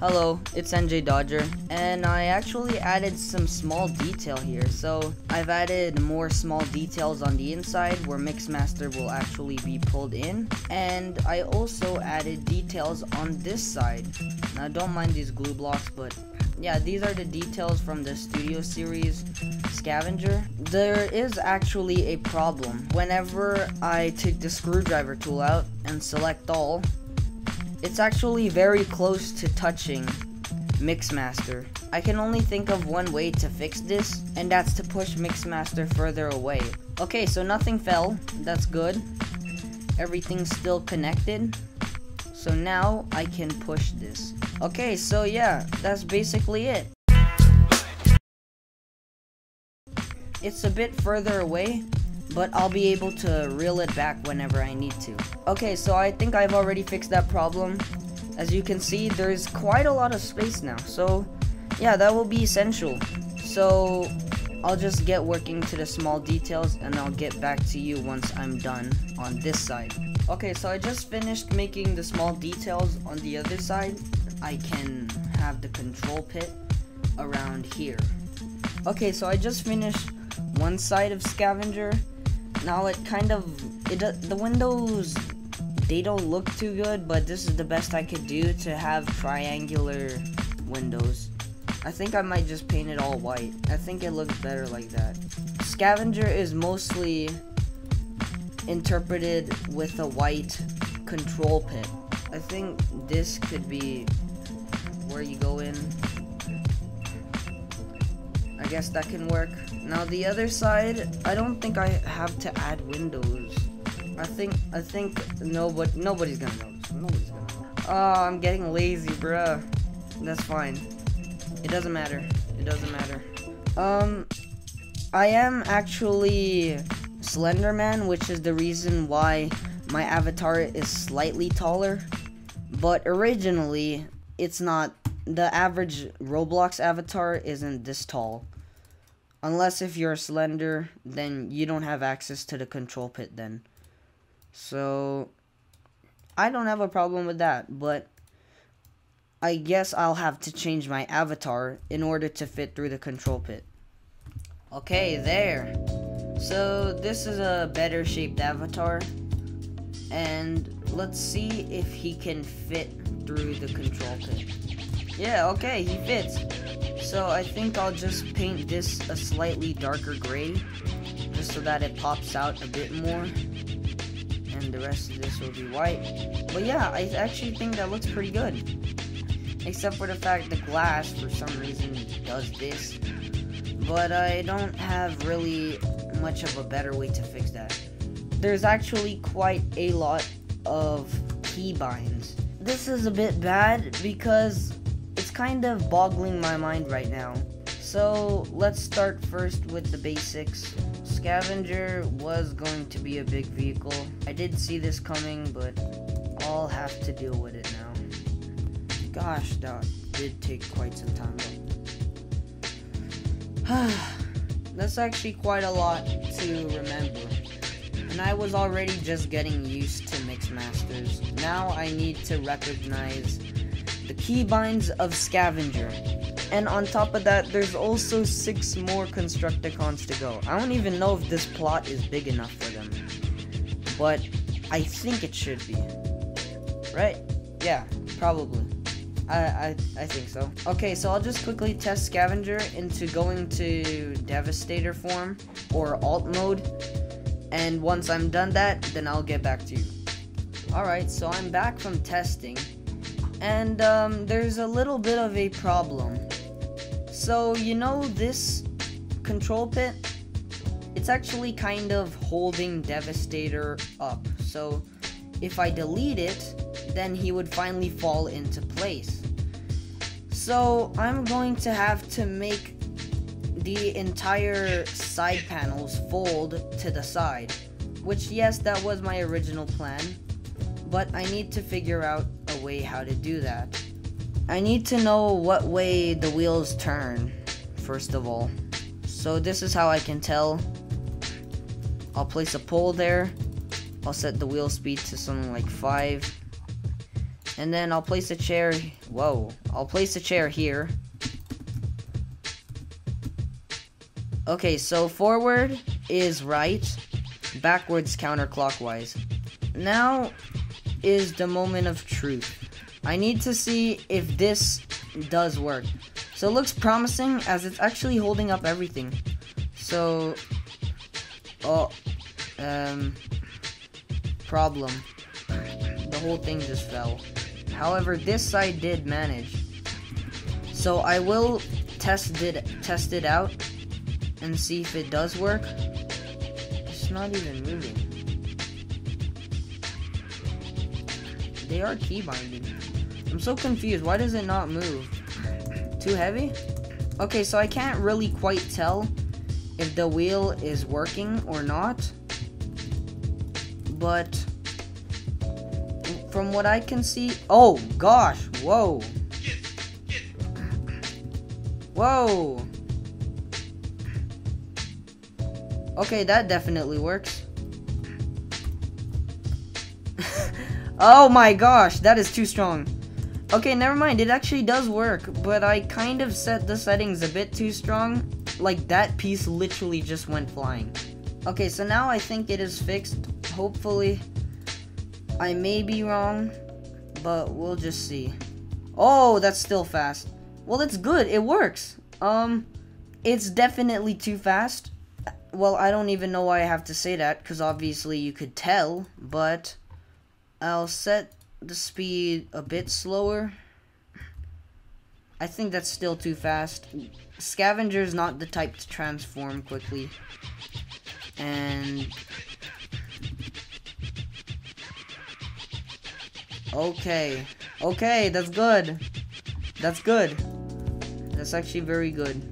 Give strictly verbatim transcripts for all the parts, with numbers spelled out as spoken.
Hello, it's NJDoger, and I actually added some small detail here. So I've added more small details on the inside where Mixmaster will actually be pulled in, and I also added details on this side. Now don't mind these glue blocks, but yeah, these are the details from the studio series Scavenger. There is actually a problem. Whenever I take the screwdriver tool out and select all, it's actually very close to touching Mixmaster. I can only think of one way to fix this, and that's to push Mixmaster further away. Okay, so nothing fell. That's good. Everything's still connected. So now I can push this. Okay, so yeah, that's basically it. It's a bit further away, but I'll be able to reel it back whenever I need to. Okay, so I think I've already fixed that problem. As you can see, there's quite a lot of space now. So yeah, that will be essential. So I'll just get working to the small details and I'll get back to you once I'm done on this side. Okay, so I just finished making the small details on the other side. I can have the control pit around here. Okay, so I just finished one side of Scavenger. Now it kind of, it the windows, they don't look too good, but this is the best I could do to have triangular windows. I think I might just paint it all white. I think it looks better like that. Scavenger is mostly interpreted with a white control pit. I think this could be where you go in. I guess that can work. Now the other side, I don't think I have to add windows. I think I think no, but nobody's gonna notice. Nobody's gonna notice. Oh, I'm getting lazy, bruh. That's fine. It doesn't matter. It doesn't matter. Um, I am actually Slenderman, which is the reason why my avatar is slightly taller. But originally, it's not. The average Roblox avatar isn't this tall. Unless if you're slender, then you don't have access to the control pit then. So, I don't have a problem with that, but I guess I'll have to change my avatar in order to fit through the control pit. Okay, there. So, this is a better shaped avatar. And let's see if he can fit through the control pit. Yeah, okay, he fits. So I think I'll just paint this a slightly darker gray, just so that it pops out a bit more. And the rest of this will be white. But yeah, I actually think that looks pretty good. Except for the fact the glass, for some reason, does this. But I don't have really much of a better way to fix that. There's actually quite a lot of keybinds. This is a bit bad because it's kind of boggling my mind right now. So let's start first with the basics. Scavenger was going to be a big vehicle. I did see this coming, but I'll have to deal with it now. Gosh, that did take quite some time. That's actually quite a lot to remember. And I was already just getting used to Mixmasters. Now I need to recognize the keybinds of Scavenger. And on top of that, there's also six more Constructicons to go. I don't even know if this plot is big enough for them. But I think it should be. Right? Yeah, probably. I, I, I think so. Okay, so I'll just quickly test Scavenger into going to Devastator form or alt mode. And once I'm done that, then I'll get back to you. Alright, so I'm back from testing. And um, there's a little bit of a problem. So, you know this control pit? It's actually kind of holding Devastator up. So, if I delete it, then he would finally fall into place. So, I'm going to have to make the entire side panels fold to the side. Which, yes, that was my original plan. But I need to figure out a way how to do that. I need to know what way the wheels turn, first of all. So this is how I can tell. I'll place a pole there. I'll set the wheel speed to something like five. And then I'll place a chair. Whoa. I'll place a chair here. Okay, so forward is right. Backwards counterclockwise. Now is the moment of truth. I need to see if this does work. So it looks promising as it's actually holding up everything. So, oh, um, problem. The whole thing just fell. However, this side did manage. So I will test it, test it out and see if it does work. It's not even moving. They are key binding. I'm so confused. Why does it not move? Too heavy? Okay, so I can't really quite tell if the wheel is working or not. But from what I can see... Oh, gosh. Whoa. Whoa. Okay, that definitely works. Oh my gosh, that is too strong. Okay, never mind, it actually does work, but I kind of set the settings a bit too strong. Like, that piece literally just went flying. Okay, so now I think it is fixed. Hopefully, I may be wrong, but we'll just see. Oh, that's still fast. Well, that's good, it works. Um, it's definitely too fast. Well, I don't even know why I have to say that, because obviously you could tell, but I'll set the speed a bit slower. I think that's still too fast. Scavenger is not the type to transform quickly. And... Okay. Okay, that's good. That's good. That's actually very good.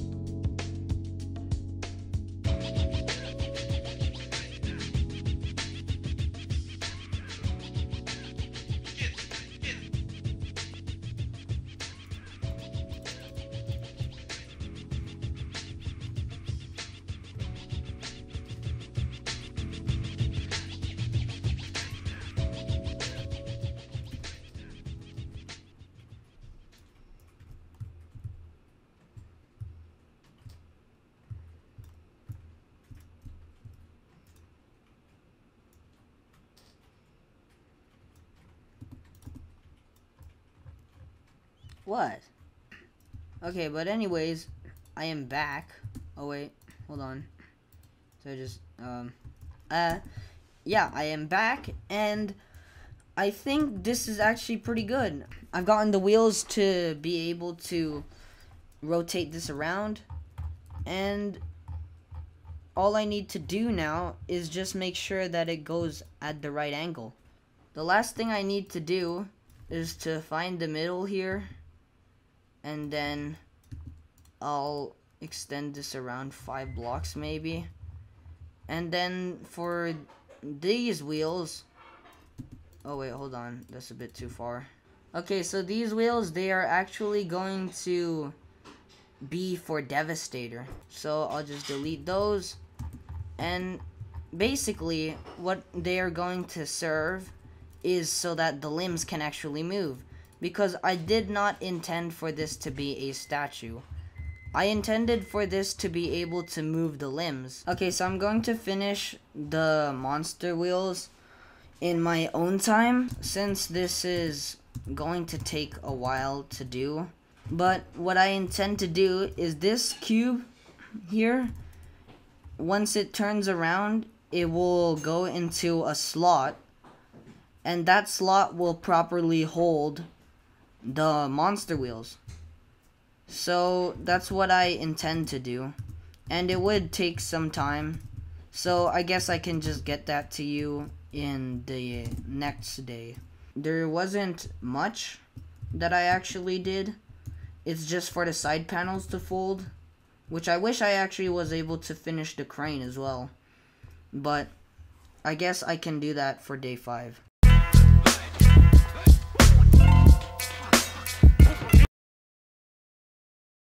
What? Okay, but anyways, I am back. Oh wait, hold on. So I just, um, uh, yeah, I am back, and I think this is actually pretty good. I've gotten the wheels to be able to rotate this around, and all I need to do now is just make sure that it goes at the right angle. The last thing I need to do is to find the middle here, and then I'll extend this around five blocks maybe. And then for these wheels, oh wait, hold on, that's a bit too far. Okay, so these wheels, they are actually going to be for Devastator. So I'll just delete those. And basically, what they are going to serve is so that the limbs can actually move. Because I did not intend for this to be a statue. I intended for this to be able to move the limbs. Okay, so I'm going to finish the monster wheels in my own time, since this is going to take a while to do. But what I intend to do is this cube here, once it turns around, it will go into a slot, and that slot will properly hold the monster wheels. So that's what I intend to do, and it would take some time, so I guess I can just get that to you in the next day. There wasn't much that I actually did. It's just for the side panels to fold, which I wish I actually was able to finish the crane as well, but I guess I can do that for day five.